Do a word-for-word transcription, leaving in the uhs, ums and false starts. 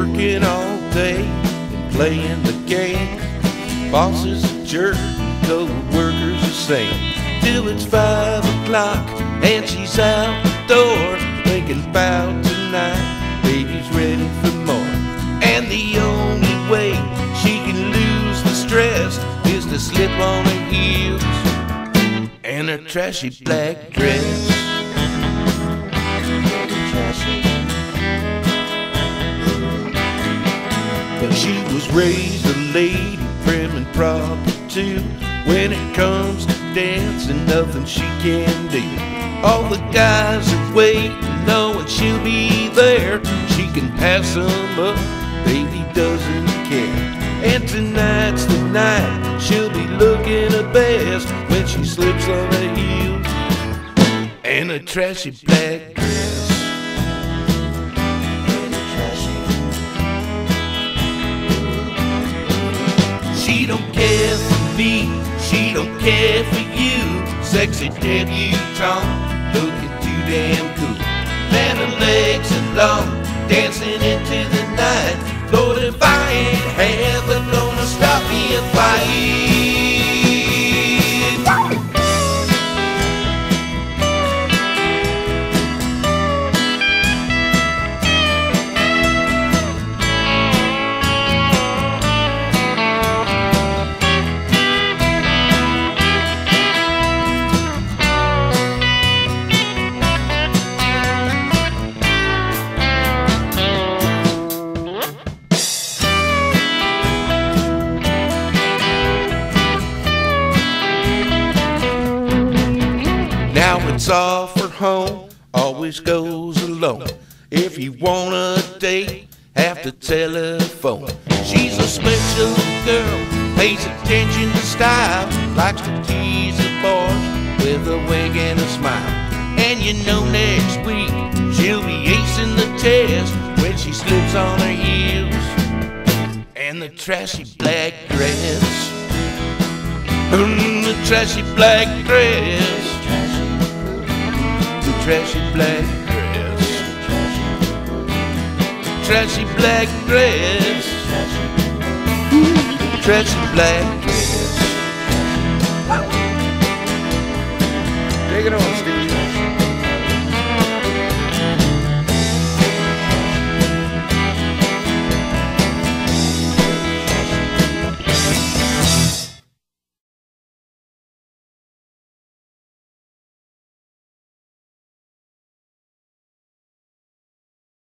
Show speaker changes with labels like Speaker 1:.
Speaker 1: working all day and playing the game. Boss is a jerk, co-workers the same. Till it's five o'clock and she's out the door, thinking about tonight, baby's ready for more. And the only way she can lose the stress is to slip on her heels and her trashy black dress. But she was raised a lady, prim and proper too. When it comes to dancing, nothing she can do. All the guys are waiting, knowing she'll be there. She can pass them up, baby doesn't care. And tonight's the night she'll be looking her best when she slips on her heels and a trashy black dress. She don't care for me, she don't care for you. Sexy debutante, looking too damn cool. Man, her legs are long, dancing into the night. Lord, if I ain't heaven, gonna stop me a fight. Now it's off her home, always goes alone. If you want a date, have to telephone. She's a special girl, pays attention to style, likes to tease the boys with a wink and a smile. And you know next week she'll be acing the test when she slips on her heels and the trashy black dress. Mm, the trashy black dress. Trashy black dress, trashy black dress, trashy black dress. Take it on, Steve.